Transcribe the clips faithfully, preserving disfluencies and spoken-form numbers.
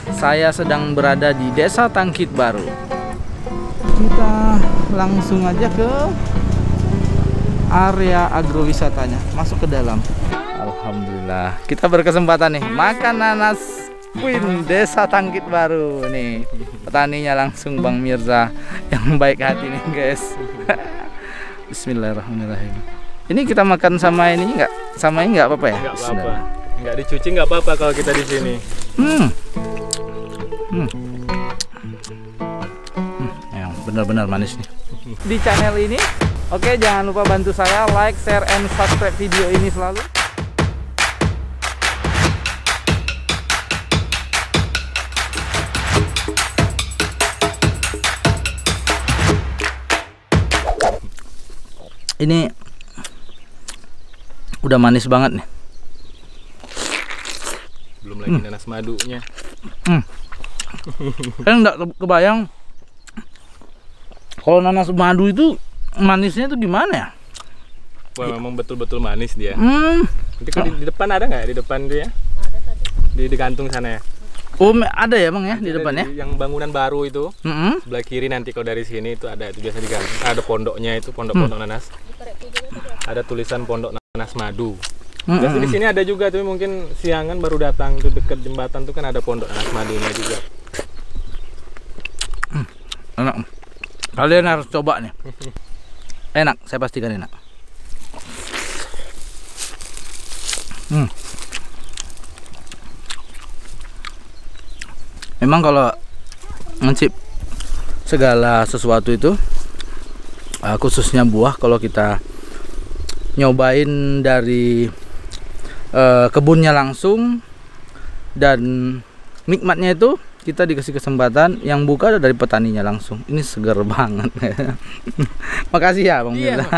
saya sedang berada di Desa Tangkit Baru. Kita langsung aja ke area agrowisatanya, masuk ke dalam. Alhamdulillah, kita berkesempatan nih makan nanas Queen Desa Tangkit Baru nih. Petaninya langsung Bang Mirza yang baik hati nih guys. Bismillahirrahmanirrahim. Ini kita makan sama ini enggak? Sama ini enggak apa-apa ya? Enggak apa-apa. Enggak dicuci enggak apa-apa kalau kita di sini. Hmm. Hmm. Hmm. Yang benar-benar manis nih. Di channel ini, oke, jangan lupa bantu saya like, share, and subscribe video ini selalu. Ini udah manis banget nih. Belum lagi hmm. nanas madunya. Hmm. Kan nggak kebayang kalau nanas madu itu manisnya itu gimana ya? Wah, memang betul-betul manis dia. Hmm. Nanti kalau di, di depan ada nggak? Di depan dia? Ada tadi. Di, di gantung sana ya? Oh, ada ya bang ya di depan ya? Yang bangunan baru itu, mm-hmm. sebelah kiri nanti kalau dari sini itu ada, itu biasa digantung. Ada pondoknya itu, pondok-pondok hmm. nanas. Ada tulisan pondok nanas madu. Mm-hmm. Biasa di sini ada juga, tapi mungkin siangan baru datang tuh dekat jembatan tuh kan ada pondok nanas madunya juga. Hmm. Enak. Kalian harus coba nih. Enak, saya pastikan enak. Hmm. Memang kalau mencip segala sesuatu itu, uh, khususnya buah, kalau kita nyobain dari uh, kebunnya langsung dan nikmatnya itu kita dikasih kesempatan yang buka dari petaninya langsung. Ini segar banget. Makasih ya Bang Mirza. Iya.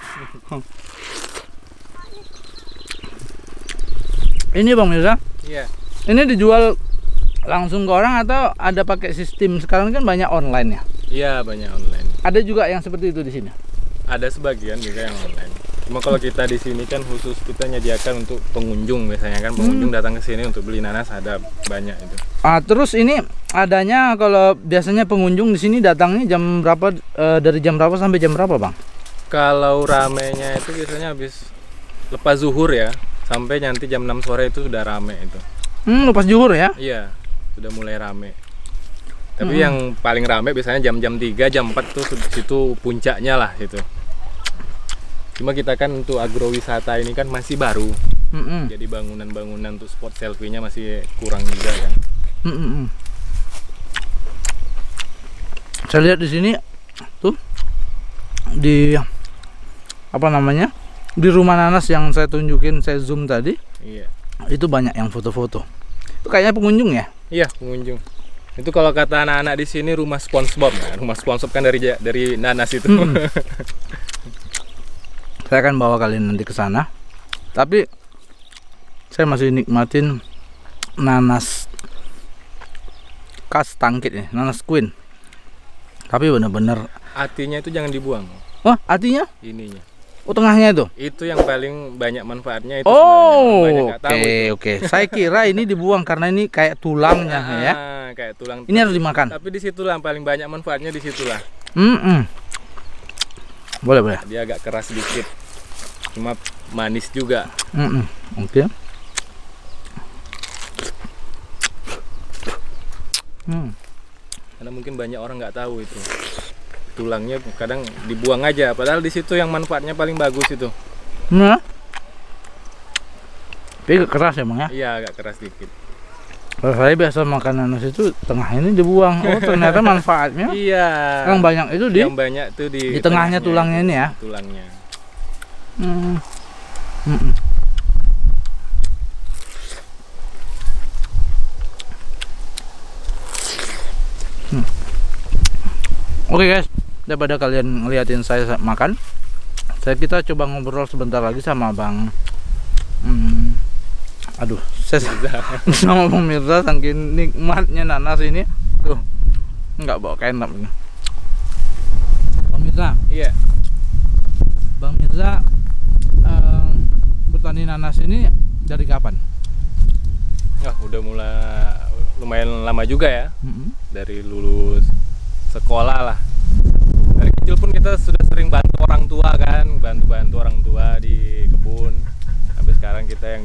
Ini Bang Mirza. Iya. Ini dijual langsung ke orang atau ada pakai sistem? Sekarang kan banyak online ya? Iya, banyak online. Ada juga yang seperti itu di sini? Ada sebagian juga yang online. Cuma kalau kita di sini kan khusus kita nyediakan untuk pengunjung, biasanya kan pengunjung hmm. datang ke sini untuk beli nanas, ada banyak itu. Ah, terus ini adanya kalau biasanya pengunjung di sini datangnya jam berapa, e, dari jam berapa sampai jam berapa, Bang? Kalau ramenya itu biasanya habis lepas zuhur ya, sampai nanti jam enam sore itu sudah rame itu. Hmm, lepas zuhur ya? Iya, sudah mulai rame. Tapi hmm. yang paling rame biasanya jam-jam tiga, jam empat tuh situ puncaknya lah itu. Cuma kita kan untuk agrowisata ini kan masih baru. Hmm. Jadi bangunan-bangunan untuk spot selfie-nya masih kurang juga kan. Hmm. Saya lihat di sini tuh di apa namanya? Di rumah nanas yang saya tunjukin, saya zoom tadi. Iya. Itu banyak yang foto-foto. Itu kayaknya pengunjung ya? Iya, pengunjung. Itu kalau kata anak-anak di sini rumah SpongeBob. Nah, rumah SpongeBob kan dari dari nanas itu. Hmm. Saya akan bawa kalian nanti ke sana. Tapi saya masih nikmatin nanas khas Tangkit nih, nanas Queen. Tapi benar-benar hatinya itu jangan dibuang. Oh, hatinya? Ininya. Oh, tengahnya itu? Itu yang paling banyak manfaatnya itu. Oh, oke oke. Okay. Saya kira ini dibuang karena ini kayak tulangnya ah, ya. Kayak tulang. Ini harus dimakan. Tapi disitulah paling banyak manfaatnya, disitulah. Mm -mm. Boleh boleh. Dia agak keras sedikit, cuma manis juga. Mm -mm. Oke. Okay. Hmm. Karena mungkin banyak orang nggak tahu itu. Tulangnya kadang dibuang aja, padahal di situ yang manfaatnya paling bagus itu. Nah, tapi keras ya Bang ya? Iya, agak keras dikit. Kalau saya biasa makan nanas itu tengah ini dibuang. Oh, ternyata manfaatnya. Iya. Yang banyak itu di. Yang banyak tuh di. Di tengahnya, tengahnya tulangnya itu, ini ya. Tulangnya. Hmm. Hmm -mm. Hmm. Oke okay guys, daripada kalian ngeliatin saya makan, saya kita coba ngobrol sebentar lagi sama Bang. Hmm, aduh, saya sama Bang Mirza saking nikmatnya nanas ini, tuh nggak bawa kenap ini. Bang Mirza, iya. Bang Mirza um, bertani nanas ini dari kapan? Ya, udah mulai lumayan lama juga ya. Mm-hmm. Dari lulus sekolah lah. Dari kecil pun kita sudah sering bantu orang tua kan, bantu-bantu orang tua di kebun. Sampai sekarang kita yang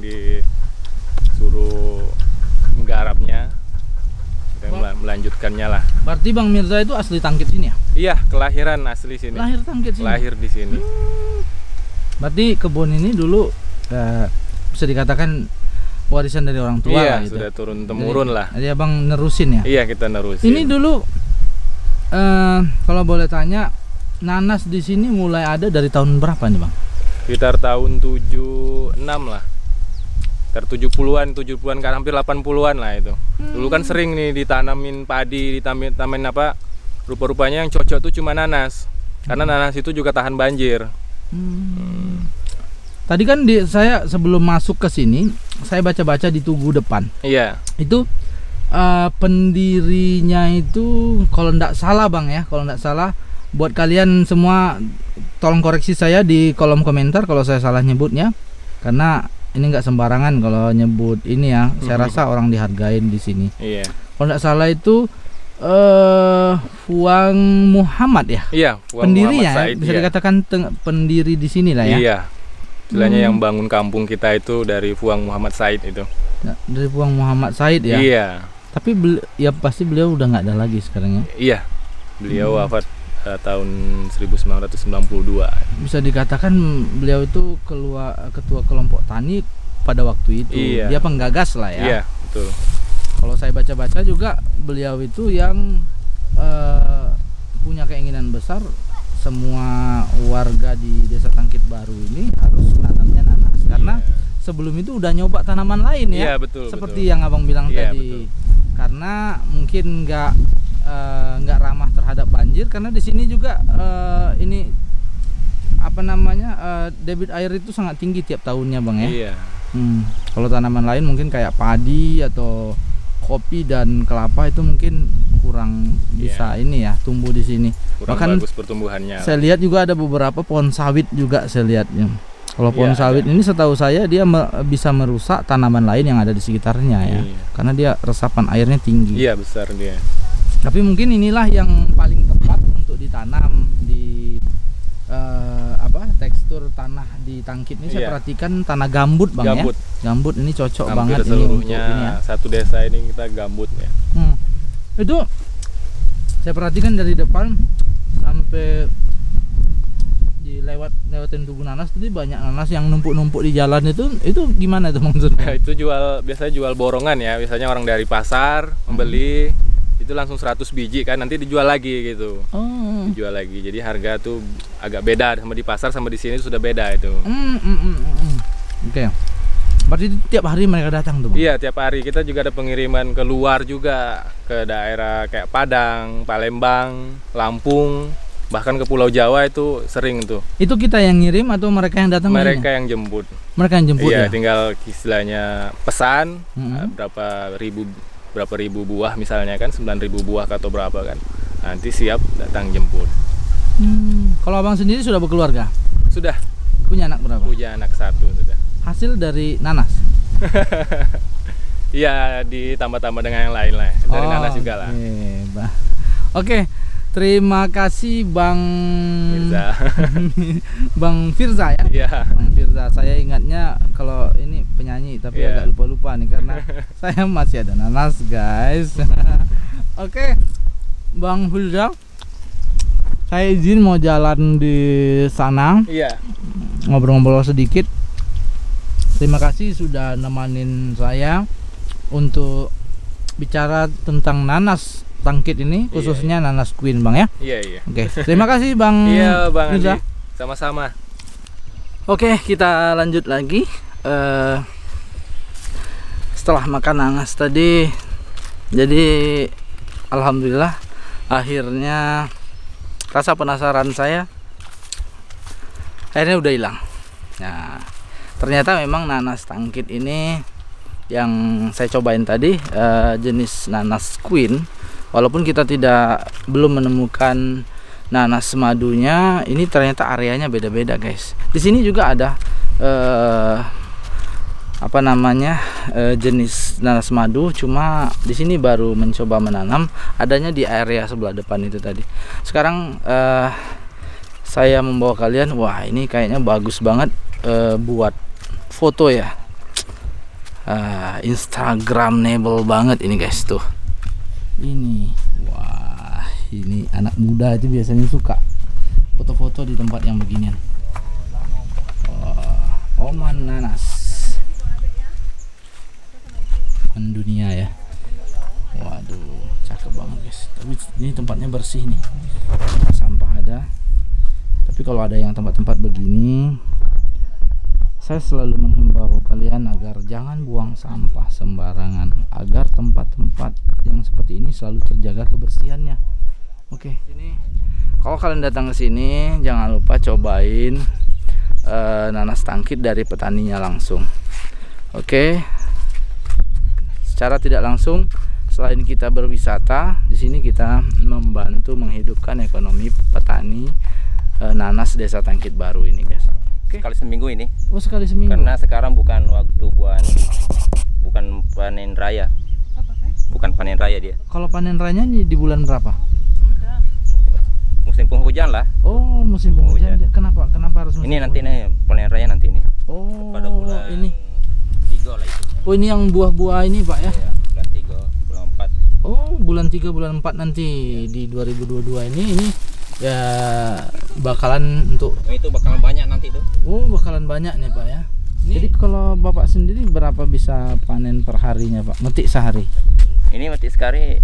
disuruh menggarapnya, kita melanjutkannya lah. Berarti Bang Mirza itu asli Tangkit sini ya? Iya, kelahiran asli sini. Lahir Tangkit sini. Lahir di sini. Hmm. Berarti kebun ini dulu eh, bisa dikatakan warisan dari orang tua iya, lah gitu. Sudah turun temurun lah. Jadi Abang nerusin ya? Iya, kita nerusin. Ini dulu eh, kalau boleh tanya, nanas di sini mulai ada dari tahun berapa nih Bang? Sekitar tahun tujuh enam lah. Sekitar tujuh puluhan, tujuh puluhan kan hampir delapan puluhan lah itu. Hmm. Dulu kan sering nih ditanamin padi, ditanamin apa? Rupa-rupanya yang cocok tuh cuma nanas. Karena nanas itu juga tahan banjir. Hmm. Hmm. Tadi kan di, saya sebelum masuk ke sini, saya baca-baca di Tugu depan. Iya. Itu uh, pendirinya itu kalau ndak salah Bang ya, kalau ndak salah, buat kalian semua tolong koreksi saya di kolom komentar kalau saya salah nyebutnya, karena ini nggak sembarangan kalau nyebut ini ya. Mm-hmm. Saya rasa orang dihargain di sini. Iya. Kalau nggak salah itu uh, Fuang Muhammad ya. Iya. Fuang pendirinya Muhammad Said, bisa iya. dikatakan pendiri di sini lah ya. Iya. Istilahnya hmm. yang bangun kampung kita itu dari Fuang Muhammad Said itu. Nah, dari Fuang Muhammad Said ya. Iya. Tapi beli, ya pasti beliau udah nggak ada lagi sekarang ya. Iya. Beliau hmm. wafat tahun seribu sembilan ratus sembilan puluh dua. Bisa dikatakan beliau itu keluar ketua kelompok tani pada waktu itu. Iya. Dia penggagas lah ya. Iya, betul. Kalau saya baca-baca juga beliau itu yang uh, punya keinginan besar semua warga di Desa Tangkit Baru ini harus menanamnya nanas. Karena iya. sebelum itu udah nyoba tanaman lain ya. Iya, betul. Seperti betul. yang Abang bilang iya, tadi. Betul. Karena mungkin nggak nggak uh, ramah terhadap banjir, karena di sini juga uh, ini apa namanya uh, debit air itu sangat tinggi tiap tahunnya Bang ya. Iya. Hmm. Kalau tanaman lain mungkin kayak padi atau kopi dan kelapa itu mungkin kurang bisa yeah. ini ya tumbuh di sini. Kurang Bahkan bagus pertumbuhannya. Saya lihat juga ada beberapa pohon sawit juga saya lihatnya. Kalau pohon yeah, sawit ada. ini setahu saya dia me bisa merusak tanaman lain yang ada di sekitarnya ya. Yeah. Karena dia resapan airnya tinggi. Iya, yeah, besar dia. Tapi mungkin inilah yang paling tepat untuk ditanam di uh, apa tekstur tanah di Tangkit ini. Saya yeah. perhatikan tanah gambut Bang gambut. ya. Gambut ini cocok Hampir banget seluruhnya ini untuk ini ya. Satu desa ini kita gambut ya. Hmm. Itu saya perhatikan dari depan sampai di lewat lewatin Tugu nanas tadi banyak nanas yang numpuk-numpuk di jalan itu. Itu gimana tuh maksudnya? Itu jual biasanya jual borongan ya. Biasanya orang dari pasar membeli hmm. itu langsung seratus biji kan, nanti dijual lagi gitu. Oh. Dijual lagi. Jadi harga tuh agak beda sama di pasar sama di sini sudah beda itu. Mm, mm, mm, mm. Oke. Okay. Berarti tiap hari mereka datang tuh Bang? Iya, tiap hari. Kita juga ada pengiriman ke luar juga, ke daerah kayak Padang, Palembang, Lampung, bahkan ke Pulau Jawa itu sering tuh. Itu kita yang ngirim atau mereka yang datang? Mereka ini? yang jemput. Mereka yang jemput iya, ya? Tinggal istilahnya pesan mm-hmm. berapa ribu berapa ribu buah misalnya kan, sembilan ribu buah atau berapa kan. Nanti siap datang jemput. Hmm. Kalau Abang sendiri sudah berkeluarga? Sudah. Punya anak berapa? Punya anak satu sudah. Hasil dari nanas? Iya, ditambah-tambah dengan yang lain lah. Dari oh, nanas juga lah. Okay. Oke, terima kasih Bang Firza. Bang Firza ya? Iya. Bang Firza, saya ingatnya kalau ini penyanyi tapi yeah. agak lupa-lupa nih karena saya masih ada nanas guys. Oke, Bang Firza, saya izin mau jalan di sana. Iya. Ngobrol-ngobrol sedikit. Terima kasih sudah nemanin saya untuk bicara tentang nanas Tangkit ini, khususnya iya, nanas Queen Bang ya. Iya iya. Oke, terima kasih Bang. Iya Bang Andi. Sama-sama. Oke, kita lanjut lagi. Uh, setelah makan nanas tadi, jadi alhamdulillah akhirnya rasa penasaran saya akhirnya udah hilang. Nah, ternyata memang nanas Tangkit ini yang saya cobain tadi uh, jenis nanas Queen. Walaupun kita tidak belum menemukan nanas madunya, ini ternyata areanya beda-beda guys. Di sini juga ada uh, apa namanya uh, jenis nanas madu, cuma di sini baru mencoba menanam, adanya di area sebelah depan itu tadi. Sekarang uh, saya membawa kalian, wah ini kayaknya bagus banget uh, buat foto ya, uh, Instagramable banget ini guys tuh. Ini, wah ini anak muda itu biasanya suka foto-foto di tempat yang beginian. Oh, Oman nanas, mendunia ya. Waduh, cakep banget guys. Tapi ini tempatnya bersih nih, sampah ada. Tapi kalau ada yang tempat-tempat begini, saya selalu menghimbau kalian agar jangan buang sampah sembarangan, agar tempat-tempat yang seperti ini selalu terjaga kebersihannya. Oke, ini kalau kalian datang ke sini jangan lupa cobain uh, nanas tangkit dari petaninya langsung. Oke, secara tidak langsung selain kita berwisata, di sini kita membantu menghidupkan ekonomi petani uh, nanas Desa Tangkit Baru ini, guys. Okay. Sekali seminggu ini. Oh, sekali seminggu. Karena sekarang bukan waktu buat bukan panen raya. Bukan panen raya dia. Kalau panen rayanya di, di bulan berapa? Musim penghujan lah. Oh, musim penghujan. penghujan. Kenapa? Kenapa harus musim ini nanti nih panen raya nanti ini. Oh, pada bulan ini tiga lah itu. Oh, ini yang buah-buah ini, Pak ya? Iya, bulan tiga, bulan empat. Oh, bulan tiga, bulan empat nanti ya. Di dua ribu dua puluh dua ini ini ya bakalan untuk oh, itu bakalan banyak nanti tuh. Oh, bakalan banyak nih Pak ya. Ini. Jadi kalau Bapak sendiri berapa bisa panen per harinya Pak? Metik sehari? Ini metik sekali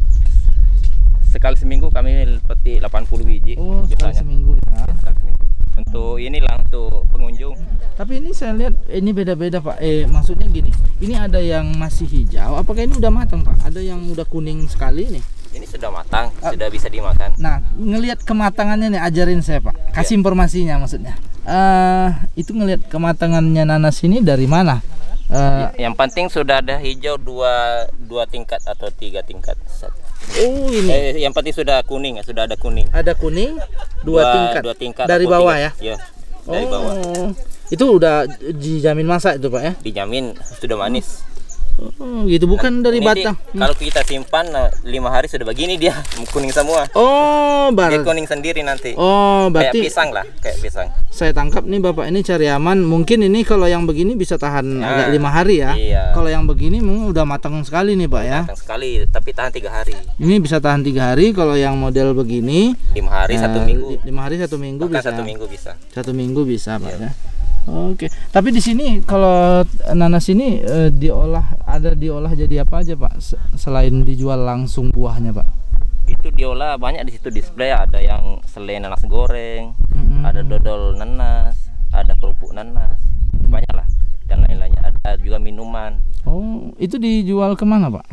sekali seminggu kami petik delapan puluh biji. Oh, sekali biasanya. seminggu ya. Ya, sekali seminggu. Untuk inilah untuk pengunjung. Tapi ini saya lihat ini beda-beda Pak. Eh maksudnya gini, ini ada yang masih hijau. Apakah ini udah matang Pak? Ada yang udah kuning sekali nih. Ini sudah matang, uh, sudah bisa dimakan. Nah, ngelihat kematangannya nih, ajarin saya Pak. Kasih ya. Informasinya maksudnya. Uh, itu ngelihat kematangannya nanas ini dari mana? Uh, yang penting sudah ada hijau dua dua tingkat atau tiga tingkat. Oh ini. Eh, yang penting sudah kuning, sudah ada kuning. Ada kuning dua, dua tingkat. Dua tingkat dari bawah tiga, ya? Ya. Dari oh, bawah. Itu udah dijamin masak itu Pak ya? Dijamin sudah manis. Oh, gitu bukan dari ini batang. Di, kalau kita simpan lima hari sudah begini dia kuning semua. Oh, berarti dia kuning sendiri nanti. Oh, berarti kayak pisang lah, kayak pisang. Saya tangkap nih Bapak ini cari aman. Mungkin ini kalau yang begini bisa tahan nah, agak lima hari ya. Iya. Kalau yang begini mungkin udah matang sekali nih Pak ya. Matang sekali, tapi tahan tiga hari. Ini bisa tahan tiga hari. Kalau yang model begini lima hari uh, satu minggu. Lima hari satu minggu Maka bisa. Satu minggu bisa. Satu minggu bisa Pak iya. ya. Oke, tapi di sini kalau nanas ini eh, diolah ada diolah jadi apa aja Pak? Selain dijual langsung buahnya Pak? Itu diolah banyak di situ display, ada yang selai nanas goreng, mm-hmm. ada dodol nanas, ada kerupuk nanas, banyak lah dan lain-lainnya. Ada juga minuman. Oh, itu dijual kemana Pak?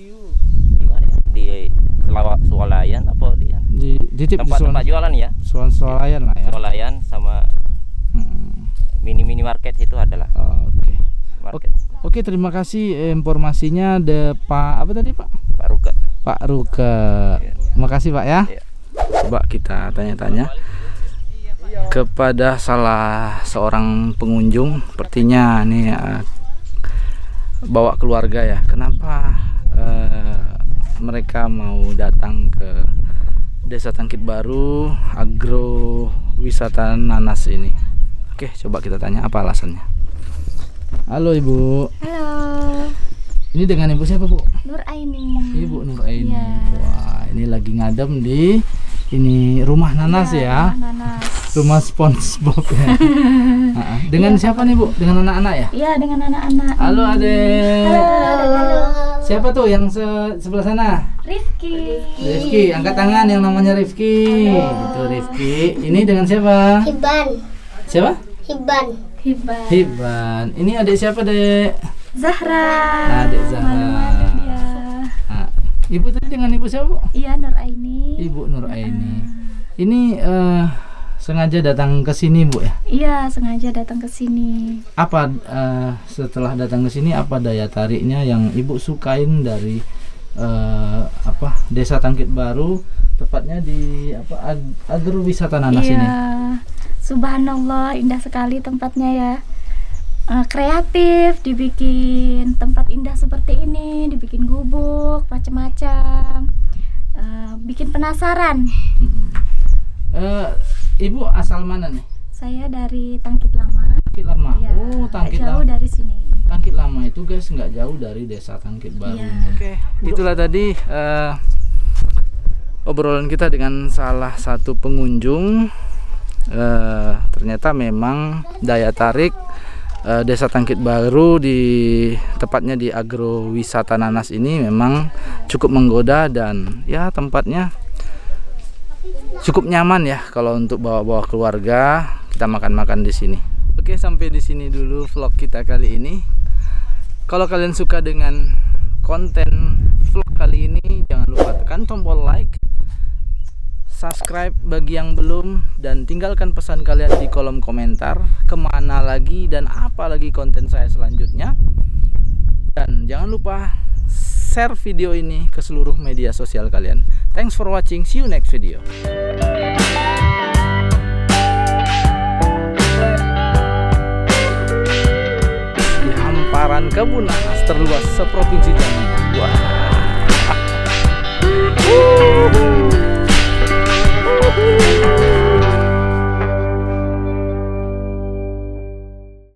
Di mana ya? Di swalayan apa di? Di, di tempat-tempat jualan ya? Swalayan lah ya. Swalayan sama. Hmm. Mini-mini market itu adalah. Oh, Oke. Okay. Market. Oke, okay, terima kasih informasinya de Pak apa tadi Pak? Pak Ruka. Pak Ruka. Ya. Terima kasih Pak ya. Ya. Coba kita tanya-tanya kepada salah seorang pengunjung, sepertinya nih uh, bawa keluarga ya. Kenapa uh, mereka mau datang ke Desa Tangkit Baru Agro Wisata Nanas ini? Oke, coba kita tanya apa alasannya. Halo Ibu. Halo. Ini dengan Ibu siapa Bu? Nur Aini. Ibu Nur Aini. Ya. Wah, ini lagi ngadem di ini rumah nanas ya. ya. Rumah nanas. Rumah SpongeBob ya. Dengan ya, siapa nih Bu? Dengan anak-anak ya? Iya, dengan anak-anak. Halo Adek. Halo. Halo. Siapa tuh yang se sebelah sana? Rifki. Rifki, angkat tangan yang namanya Rifki. Itu Rifki. Ini dengan siapa? Hiban. Siapa? Hiban. Hiban. Hiban. Ini adik siapa, Dek? Zahra. Nah, adik Zahra. Dia. Nah, Ibu tadi dengan Ibu siapa, Bu? Iya, Nur Aini. Ibu Nur Aini. Ini uh, sengaja datang ke sini, Bu ya? Iya, sengaja datang ke sini. Apa uh, setelah datang ke sini apa daya tariknya yang Ibu sukain dari uh, apa Desa Tangkit Baru, tepatnya di apa Agro Wisata Nanas iya. ini? Subhanallah, indah sekali tempatnya ya. uh, kreatif, dibikin tempat indah seperti ini, dibikin gubuk, macam-macam, uh, bikin penasaran. Uh, Ibu asal mana nih? Saya dari Tangkit Lama. Tangkit Lama. Ya, Oh, Tangkit jauh Lama. dari sini. Tangkit Lama itu guys nggak jauh dari desa Tangkit Baru. Iya. Oke, itulah tadi uh, obrolan kita dengan salah satu pengunjung. Uh, ternyata memang daya tarik uh, desa Tangkit Baru di tepatnya di agrowisata nanas ini memang cukup menggoda dan ya tempatnya cukup nyaman ya kalau untuk bawa-bawa keluarga kita makan-makan di sini. Oke, sampai di sini dulu vlog kita kali ini. Kalau kalian suka dengan konten vlog kali ini, jangan lupa tekan tombol like, subscribe bagi yang belum, dan tinggalkan pesan kalian di kolom komentar kemana lagi dan apa lagi konten saya selanjutnya. Dan jangan lupa share video ini ke seluruh media sosial kalian. Thanks for watching, see you next video. Di hamparan kebun nanas terluas seprovinsi Jambi. Wah.